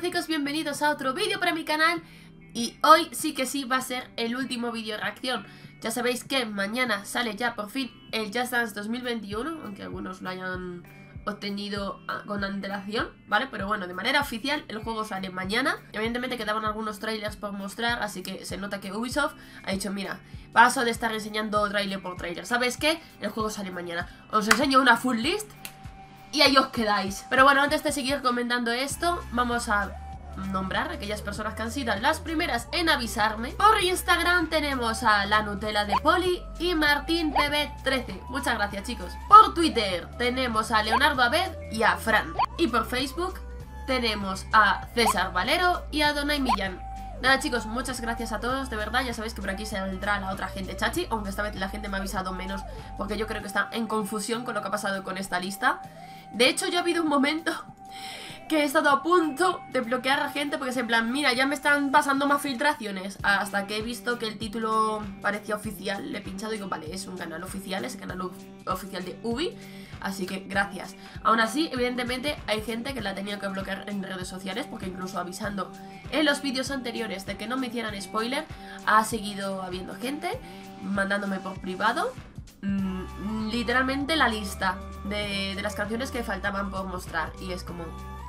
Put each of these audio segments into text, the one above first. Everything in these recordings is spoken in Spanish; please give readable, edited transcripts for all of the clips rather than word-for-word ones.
chicos, bienvenidos a otro vídeo para mi canal. Y hoy sí que sí va a ser el último vídeo reacción. Ya sabéis que mañana sale ya por fin el Just Dance 2021, aunque algunos lo hayan obtenido con antelación, ¿vale? Pero bueno, de manera oficial el juego sale mañana. Evidentemente quedaban algunos trailers por mostrar, así que se nota que Ubisoft ha dicho, mira, paso de estar enseñando trailer por trailer. ¿Sabes qué? El juego sale mañana. Os enseño una full list y ahí os quedáis. Pero bueno, antes de seguir comentando esto, vamos a nombrar a aquellas personas que han sido las primeras en avisarme. Por Instagram tenemos a La Nutella de Poli y Martín TV13. Muchas gracias, chicos. Por Twitter tenemos a Leonardo Abed y a Fran. Y por Facebook tenemos a César Valero y a Donay Millán. Nada, chicos, muchas gracias a todos, de verdad. Ya sabéis que por aquí se saldrá la otra gente chachi, aunque esta vez la gente me ha avisado menos, porque yo creo que está en confusión con lo que ha pasado con esta lista. De hecho, yo ha habido un momento que he estado a punto de bloquear a gente porque es en plan, mira, ya me están pasando más filtraciones. Hasta que he visto que el título parecía oficial, le he pinchado y digo, vale, es un canal oficial, es el canal oficial de Ubi, así que gracias. Aún así, evidentemente, hay gente que la ha tenido que bloquear en redes sociales, porque incluso avisando en los vídeos anteriores de que no me hicieran spoiler, ha seguido habiendo gente mandándome por privado literalmente la lista de las canciones que faltaban por mostrar. Y es como...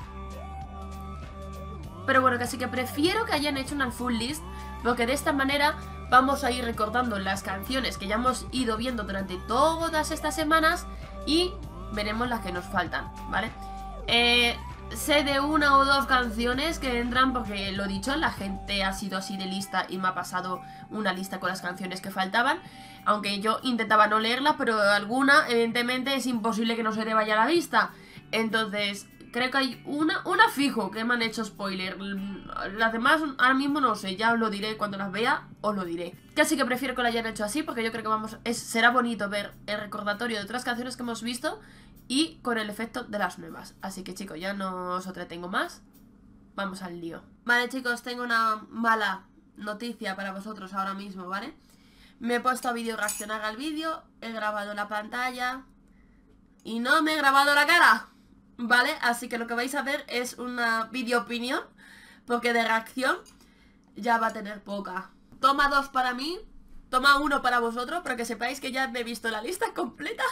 Pero bueno, casi que prefiero que hayan hecho una full list, porque de esta manera vamos a ir recordando las canciones que ya hemos ido viendo durante todas estas semanas y veremos las que nos faltan, ¿vale? Sé de una o dos canciones que entran porque, lo dicho, la gente ha sido así de lista y me ha pasado una lista con las canciones que faltaban. Aunque yo intentaba no leerla, pero alguna, evidentemente, es imposible que no se te vaya a la vista. Entonces, creo que hay una fijo que me han hecho spoiler. Las demás ahora mismo no sé, ya os lo diré cuando las vea, os lo diré. Casi que prefiero que lo hayan hecho así, porque yo creo que será bonito ver el recordatorio de otras canciones que hemos visto y con el efecto de las nuevas. Así que, chicos, ya no os entretengo más. Vamos al lío. Vale, chicos, tengo una mala noticia para vosotros ahora mismo, ¿vale? Me he puesto a video reaccionar al vídeo, he grabado la pantalla y no me he grabado la cara, ¿vale? Así que lo que vais a ver es una video opinión, porque de reacción ya va a tener poca. Toma 2 para mí, toma 1 para vosotros, pero que sepáis que ya me he visto la lista completa.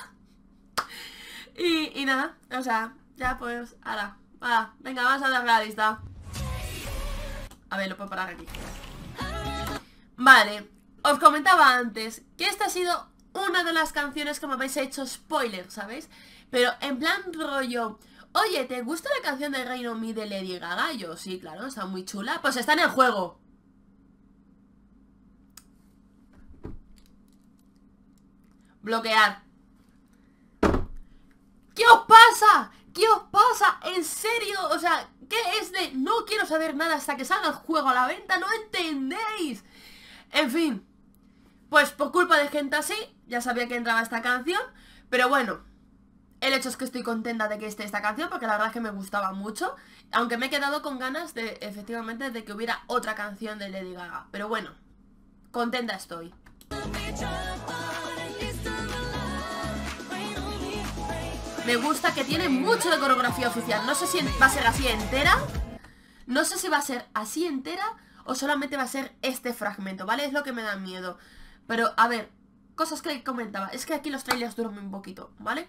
Y nada, o sea, ya pues, ahora, venga, vamos a dar la lista. A ver, lo puedo parar aquí. Vale, os comentaba antes que esta ha sido una de las canciones que me habéis hecho spoiler, ¿sabéis? Pero en plan rollo, oye, ¿te gusta la canción de Rain on Me de Lady Gaga? Yo, sí, claro, está muy chula. Pues está en el juego. Bloquear. ¿Qué os pasa? ¿Qué os pasa? ¿En serio? O sea, ¿qué es de no quiero saber nada hasta que salga el juego a la venta? ¿No entendéis? En fin, pues por culpa de gente así, ya sabía que entraba esta canción. Pero bueno, el hecho es que estoy contenta de que esté esta canción, porque la verdad es que me gustaba mucho. Aunque me he quedado con ganas de, efectivamente, de que hubiera otra canción de Lady Gaga. Pero bueno, contenta estoy. Me gusta que tiene mucho de coreografía oficial. No sé si va a ser así entera. No sé si va a ser así entera o solamente va a ser este fragmento, ¿vale? Es lo que me da miedo. Pero, a ver, cosas que comentaba. Es que aquí los trailers duran un poquito, ¿vale?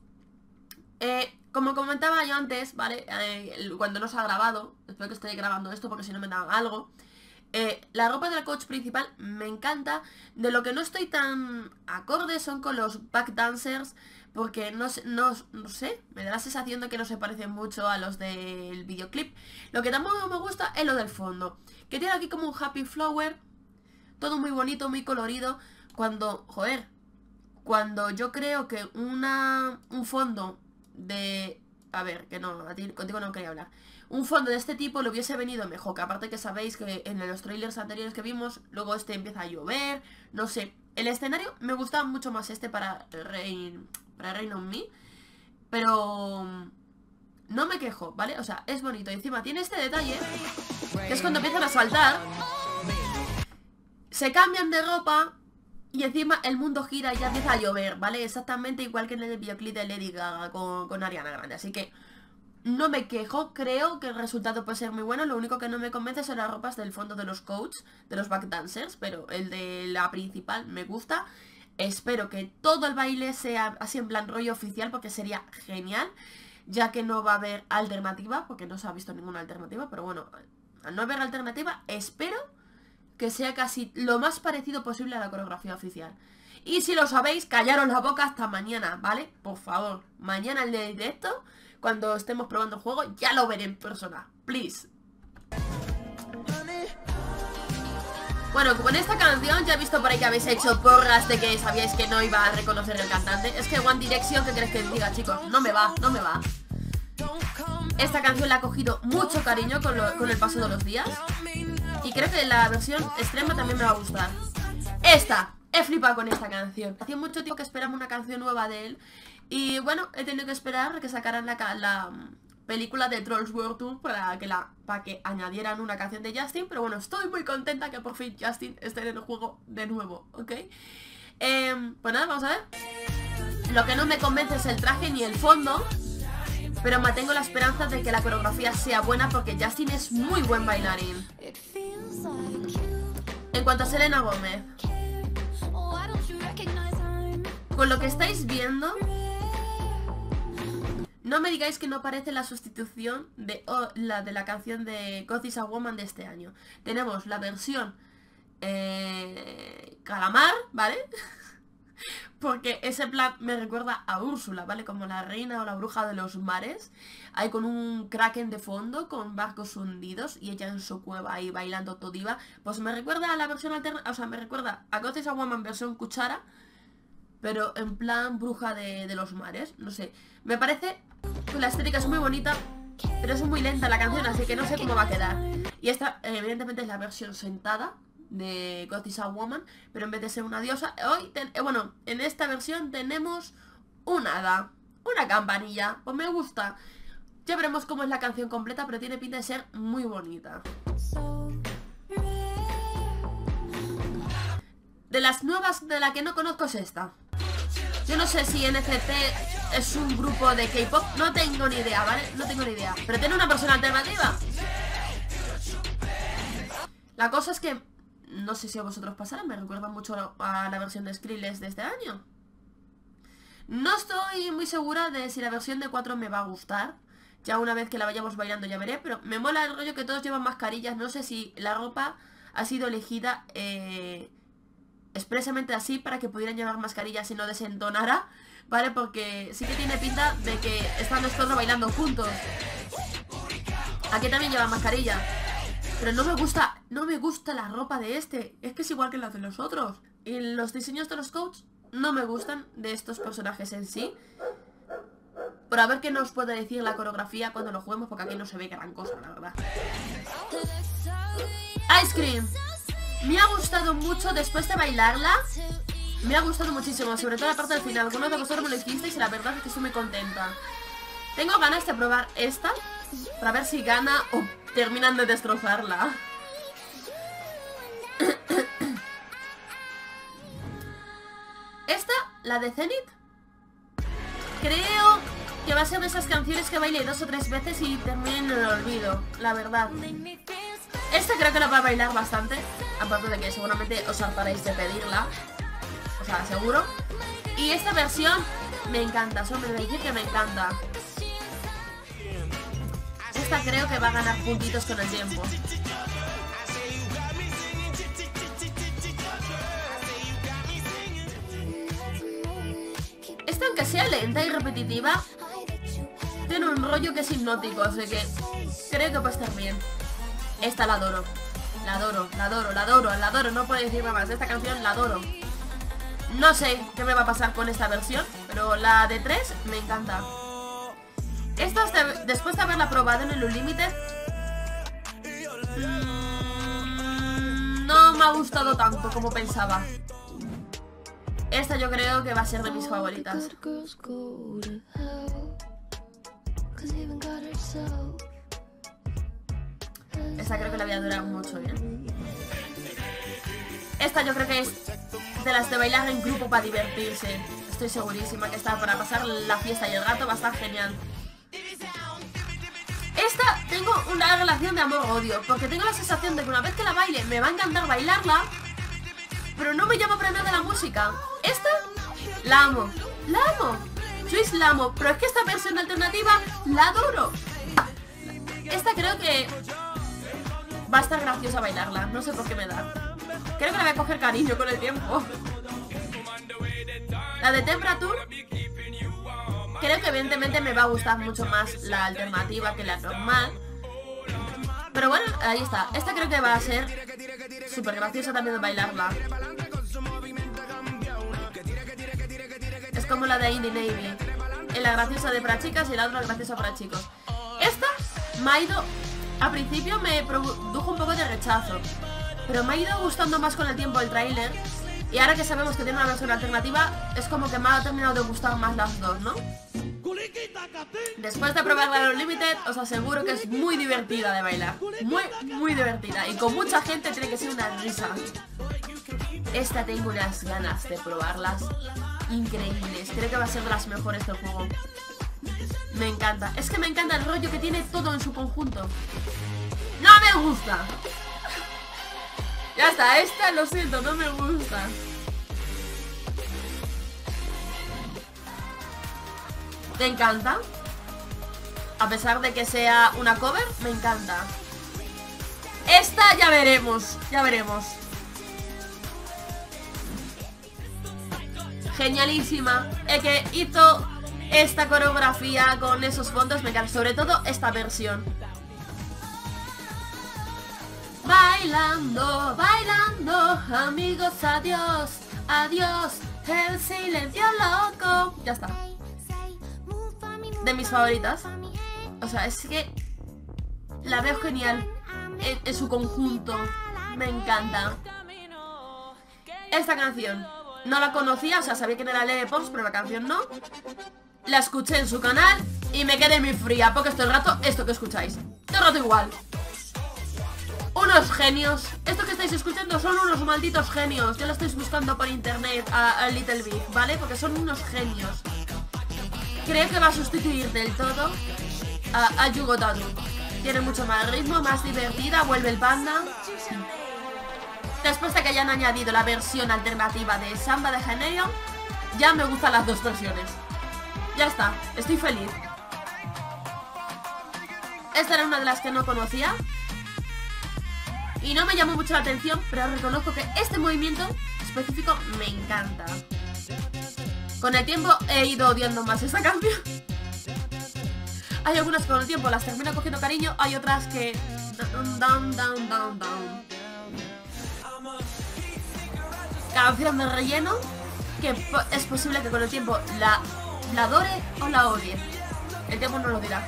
Como comentaba yo antes, ¿vale? Cuando no se ha grabado, espero que esté grabando esto porque si no me dan algo. La ropa del coach principal me encanta. De lo que no estoy tan acorde son con los backdancers, porque no sé, me da la sensación de que no se parecen mucho a los del videoclip. Lo que tampoco me gusta es lo del fondo, que tiene aquí como un happy flower, todo muy bonito, muy colorido. Cuando, joder, cuando yo creo que un fondo de... A ver, que no, contigo no quería hablar. Un fondo de este tipo le hubiese venido mejor, que aparte que sabéis que en los trailers anteriores que vimos, luego empieza a llover, no sé. El escenario me gustaba mucho más para Rain on Me, pero no me quejo, ¿vale? O sea, es bonito. Y encima tiene este detalle, que es cuando empiezan a saltar, se cambian de ropa y encima el mundo gira y ya empieza a llover, ¿vale? Exactamente igual que en el videoclip de Lady Gaga con Ariana Grande. Así que no me quejo, creo que el resultado puede ser muy bueno. Lo único que no me convence son las ropas del fondo de los coaches, de los backdancers, pero el de la principal me gusta. Espero que todo el baile sea así en plan rollo oficial, porque sería genial, ya que no va a haber alternativa, porque no se ha visto ninguna alternativa, pero bueno, al no haber alternativa, espero que sea casi lo más parecido posible a la coreografía oficial. Y si lo sabéis, callaros la boca hasta mañana, ¿vale? Por favor, mañana el de directo, cuando estemos probando el juego, ya lo veré en persona, please. Bueno, con esta canción ya he visto por ahí que habéis hecho porras de que sabíais que no iba a reconocer el cantante. Es que One Direction, ¿qué queréis que os diga, chicos? No me va, no me va. Esta canción la ha cogido mucho cariño con el paso de los días. Y creo que la versión extrema también me va a gustar. He flipado con esta canción. Hacía mucho tiempo que esperaba una canción nueva de él. Y bueno, he tenido que esperar a que sacaran la película de Trolls World Tour para que añadieran una canción de Justin. Pero bueno, estoy muy contenta que por fin Justin esté en el juego de nuevo, ¿ok? Pues nada, vamos a ver. Lo que no me convence es el traje ni el fondo, pero mantengo la esperanza de que la coreografía sea buena, porque Justin es muy buen bailarín. En cuanto a Selena Gómez, con lo que estáis viendo, no me digáis que no parece la sustitución de la canción de God is a Woman de este año. Tenemos la versión calamar, ¿vale? Porque ese plan me recuerda a Úrsula, ¿vale? Como la reina o la bruja de los mares. Ahí con un kraken de fondo, con barcos hundidos, y ella en su cueva ahí bailando todiva. Pues me recuerda a la versión alterna, o sea, me recuerda a God is a Woman versión cuchara, pero en plan bruja de los mares. No sé, me parece que la estética es muy bonita, pero es muy lenta la canción, así que no sé cómo va a quedar. Y esta evidentemente es la versión sentada de God is a Woman, pero en vez de ser una diosa, hoy bueno, en esta versión tenemos un hada, una campanilla. Pues me gusta. Ya veremos cómo es la canción completa, pero tiene pinta de ser muy bonita. De las nuevas, de la que no conozco es esta. Yo no sé si NCT es un grupo de K-pop, no tengo ni idea, ¿vale? No tengo ni idea, pero tiene una versión alternativa. La cosa es que no sé si a vosotros pasará, me recuerda mucho a la versión de Skrillex de este año. No estoy muy segura de si la versión de 4 me va a gustar. Ya una vez que la vayamos bailando ya veré, pero me mola el rollo que todos llevan mascarillas. No sé si la ropa ha sido elegida expresamente así para que pudieran llevar mascarillas y no desentonara, ¿vale? Porque sí que tiene pinta de que están los cuatro bailando juntos. Aquí también llevan mascarilla, pero no me gusta la ropa de este. Es que es igual que la de los otros. Y los diseños de los coats no me gustan de estos personajes en sí. Pero a ver qué nos puede decir la coreografía cuando lo juguemos, porque aquí no se ve gran cosa, la verdad. Ice Cream. Me ha gustado mucho después de bailarla. Me ha gustado muchísimo, sobre todo la parte del final. Algunos de vosotros me lo hicisteis y la verdad es que estoy muy contenta. Tengo ganas de probar esta para ver si gana o terminan de destrozarla. Esta, la de Zenith, creo que va a ser de esas canciones que baile 2 o 3 veces y terminen en el olvido, la verdad. Esta creo que la va a bailar bastante, aparte de que seguramente os hartaréis de pedirla, o sea, seguro. Y esta versión me encanta, solo me dice que me encanta. Esta creo que va a ganar puntitos con el tiempo. Esta, aunque sea lenta y repetitiva, tiene un rollo que es hipnótico, así que creo que puede estar bien. Esta la adoro. La adoro, la adoro, la adoro, la adoro. No puedo decir más. Esta canción la adoro. No sé qué me va a pasar con esta versión, pero la de 3 me encanta. Esta, después de haberla probado en el Unlimited, no me ha gustado tanto como pensaba. Esta yo creo que va a ser de mis favoritas. Esta creo que la voy a durar mucho bien. Esta yo creo que es de las de bailar en grupo para divertirse. Estoy segurísima que esta para pasar la fiesta y el rato va a estar genial. tengo una relación de amor-odio, porque tengo la sensación de que una vez que la baile me va a encantar bailarla, pero no me llama para nada la música. Esta, la amo, la amo. Twist la amo, pero es que esta versión alternativa la adoro. Esta creo que va a estar graciosa bailarla, no sé por qué me da. Creo que la voy a coger cariño con el tiempo. La de Temperature, creo que evidentemente me va a gustar mucho más la alternativa que la normal. Pero bueno, ahí está. Esta creo que va a ser súper graciosa también de bailarla. Es como la de Indie Navy. La graciosa de para chicas y la otra graciosa para chicos. Esta me ha ido... A principio me produjo un poco de rechazo, pero me ha ido gustando más con el tiempo el tráiler. Y ahora que sabemos que tiene una versión alternativa, es como que me ha terminado de gustar más las dos, ¿no? Después de probarla en Unlimited, os aseguro que es muy divertida de bailar. Muy, muy divertida. Y con mucha gente tiene que ser una risa. Esta tengo unas ganas de probarlas increíbles. Creo que va a ser de las mejores del juego. Me encanta. Es que me encanta el rollo que tiene todo en su conjunto. ¡No me gusta! Ya está, esta lo siento, no me gusta. ¿Te encanta? A pesar de que sea una cover, me encanta. Esta ya veremos, ya veremos. Genialísima. El que hizo esta coreografía con esos fondos me encanta. Sobre todo esta versión. Bailando, bailando, amigos, adiós, adiós, el silencio loco. Ya está. De mis favoritas. O sea, es que la veo genial en su conjunto. Me encanta. Esta canción no la conocía, o sea, sabía quién era Lele Pons, pero la canción no. La escuché en su canal y me quedé muy fría, porque todo el rato, esto que escucháis, todo el rato igual. Unos genios. Esto que estáis escuchando son unos malditos genios. Ya lo estáis buscando por internet a Little Big, ¿vale? Porque son unos genios. Creo que va a sustituir del todo a Yugo Tatu. Tiene mucho más ritmo, más divertida. Vuelve el panda. Después de que hayan añadido la versión alternativa de Samba de Janeiro, ya me gustan las dos versiones. Ya está, estoy feliz. Esta era una de las que no conocía y no me llamó mucho la atención, pero reconozco que este movimiento específico me encanta. Con el tiempo he ido odiando más esta canción. Hay algunas que con el tiempo las termino cogiendo cariño, hay otras que... Down, down, down, down. Canción de relleno, que es posible que con el tiempo la adore o la odie. El tiempo no lo dirá.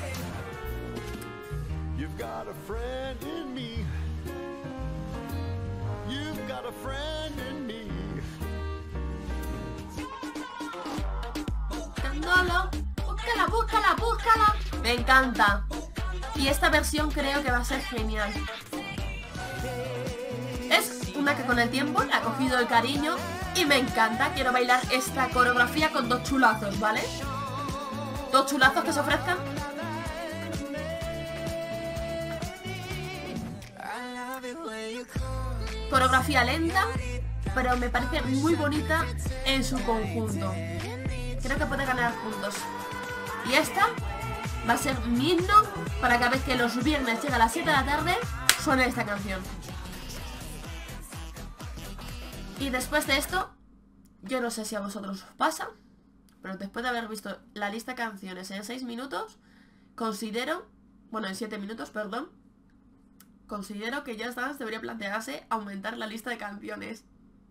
Búscala, búscala, búscala. Me encanta. Y esta versión creo que va a ser genial. Es una que con el tiempo le ha cogido el cariño y me encanta. Quiero bailar esta coreografía con dos chulazos, ¿vale? Dos chulazos que se ofrezcan. Coreografía lenta, pero me parece muy bonita en su conjunto. Creo que puede ganar puntos. Y esta va a ser mi himno para cada vez que los viernes llega a las 7 de la tarde suene esta canción. Y después de esto, yo no sé si a vosotros os pasa, pero después de haber visto la lista de canciones en 6 minutos, considero, bueno, en 7 minutos, perdón, considero que Just Dance debería plantearse aumentar la lista de canciones.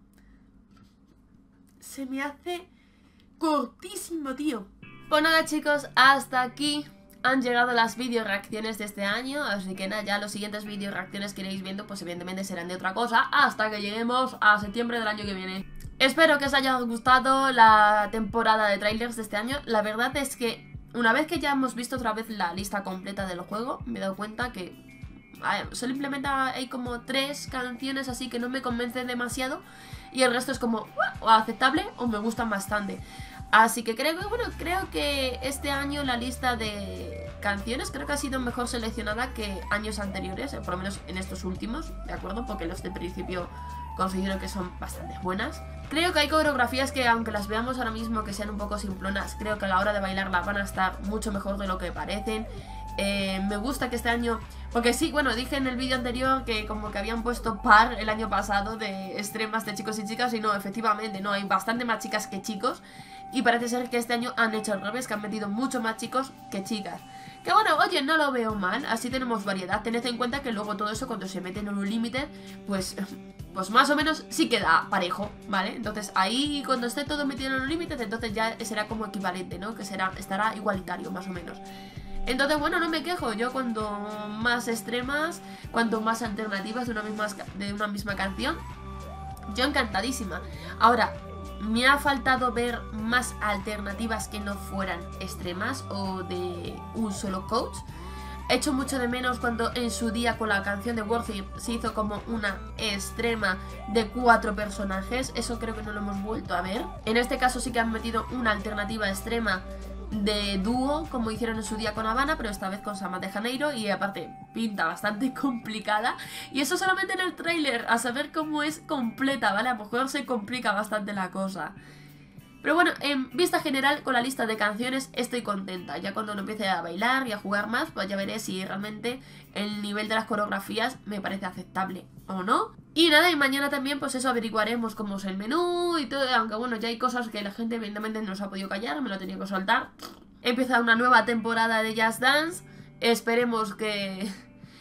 Se me hace cortísimo, tío. Pues nada, chicos, hasta aquí han llegado las video reacciones de este año. Así que nada, ya los siguientes video reacciones que iréis viendo, pues evidentemente serán de otra cosa, hasta que lleguemos a septiembre del año que viene. Espero que os haya gustado la temporada de trailers de este año. La verdad es que una vez que ya hemos visto otra vez la lista completa del juego, me he dado cuenta que simplemente hay como 3 canciones así que no me convencen demasiado, y el resto es como o aceptable o me gustan bastante. Así que creo que este año la lista de canciones creo que ha sido mejor seleccionada que años anteriores, por lo menos en estos últimos, ¿de acuerdo? Porque los de principio considero que son bastante buenas. Creo que hay coreografías que, aunque las veamos ahora mismo que sean un poco simplonas, creo que a la hora de bailarla van a estar mucho mejor de lo que parecen. Me gusta que este año... Porque sí, bueno, dije en el vídeo anterior que como que habían puesto par el año pasado de extremas de chicos y chicas, y no, efectivamente, no, hay bastante más chicas que chicos. Y parece ser que este año han hecho al revés, que han metido mucho más chicos que chicas. Que bueno, oye, no lo veo mal, así tenemos variedad. Tened en cuenta que luego todo eso cuando se mete en un límite, pues más o menos sí queda parejo, ¿vale? Entonces ahí cuando esté todo metido en un límite, entonces ya será como equivalente, ¿no? Que estará igualitario más o menos. Entonces, bueno, no me quejo. Yo cuanto más extremas, cuanto más alternativas de una misma canción, yo encantadísima. Ahora, me ha faltado ver más alternativas que no fueran extremas o de un solo coach. He hecho mucho de menos cuando en su día con la canción de Worthy se hizo como una extrema de 4 personajes. Eso creo que no lo hemos vuelto a ver. En este caso sí que han metido una alternativa extrema de dúo, como hicieron en su día con Havana, pero esta vez con Sama de Janeiro, y aparte pinta bastante complicada. Y eso solamente en el tráiler, a saber cómo es completa, ¿vale? A lo mejor se complica bastante la cosa. Pero bueno, en vista general, con la lista de canciones estoy contenta. Ya cuando lo empiece a bailar y a jugar más, pues ya veré si realmente el nivel de las coreografías me parece aceptable o no. Y nada, y mañana también pues eso averiguaremos cómo es el menú y todo. Aunque bueno, ya hay cosas que la gente evidentemente no se ha podido callar, me lo tenía que soltar. Empieza una nueva temporada de Just Dance. Esperemos que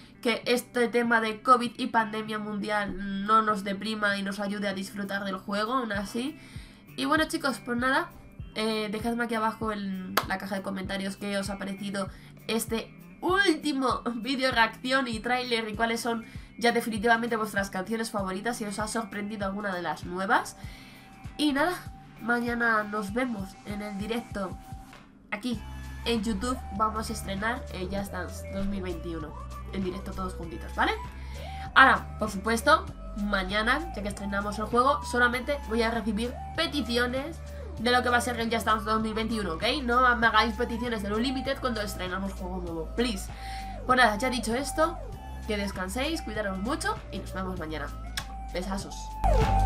este tema de COVID y pandemia mundial no nos deprima y nos ayude a disfrutar del juego, aún así. Y bueno chicos, pues nada, dejadme aquí abajo en la caja de comentarios qué os ha parecido este último vídeo reacción y tráiler y cuáles son ya definitivamente vuestras canciones favoritas, si os ha sorprendido alguna de las nuevas. Y nada, mañana nos vemos en el directo aquí en YouTube. Vamos a estrenar Just Dance 2021 en directo todos juntitos, ¿vale? Ahora, por supuesto, mañana, ya que estrenamos el juego, solamente voy a recibir peticiones de lo que va a ser el Just Dance 2021, ¿ok? No me hagáis peticiones del Unlimited cuando estrenamos juego nuevo, please. Pues nada, ya dicho esto, que descanséis, cuidaros mucho y nos vemos mañana. Besazos.